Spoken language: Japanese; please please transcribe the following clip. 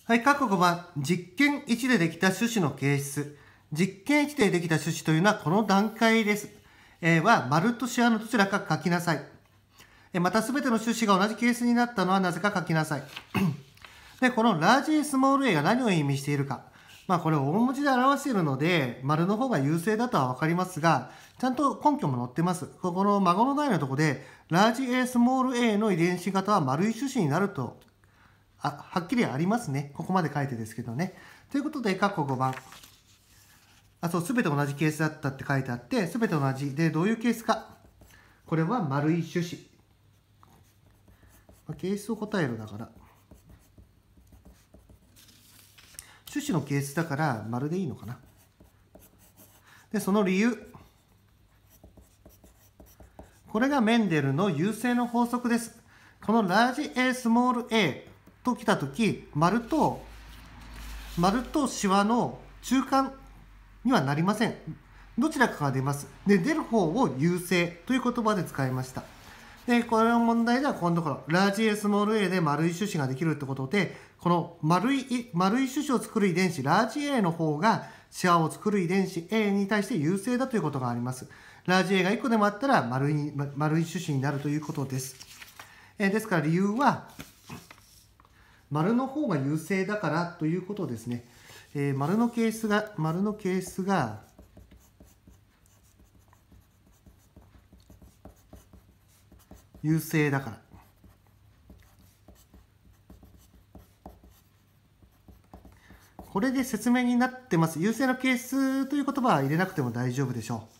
はい、括弧5番、実験1でできた種子の形質。実験1でできた種子というのはこの段階です。は、丸とシワのどちらか書きなさい。また、すべての種子が同じケースになったのはなぜか書きなさい。で、このラージ A、スモール a が何を意味しているか。これを大文字で表しているので、丸の方が優勢だとはわかりますが、ちゃんと根拠も載ってます。この孫の代のところで、ラージ A、スモール a の遺伝子型は丸い種子になると、はっきりありますね。ここまで書いてですけどね。ということで、括弧5番。すべて同じケースだったって書いてあって、すべて同じ。で、どういうケースか。これは丸い種子。ケースを答えるだから。種子のケースだから丸でいいのかな。で、その理由。これがメンデルの優勢の法則です。このラージ A、スモール a と来たとき、丸とシワの中間にはなりません。どちらかが出ます。で、出る方を優勢という言葉で使いました。で、これの問題では今度からラージ A、スモール a で丸い種子ができるってことで、この丸い種子を作る遺伝子、ラージ A の方がシワを作る遺伝子 A に対して優勢だということがあります。ラージ A が1個でもあったら丸い種子になるということです。ですから理由は、丸の方が優勢だからということですね。丸のケースが優勢だから。これで説明になってます。優勢のケースという言葉は入れなくても大丈夫でしょう。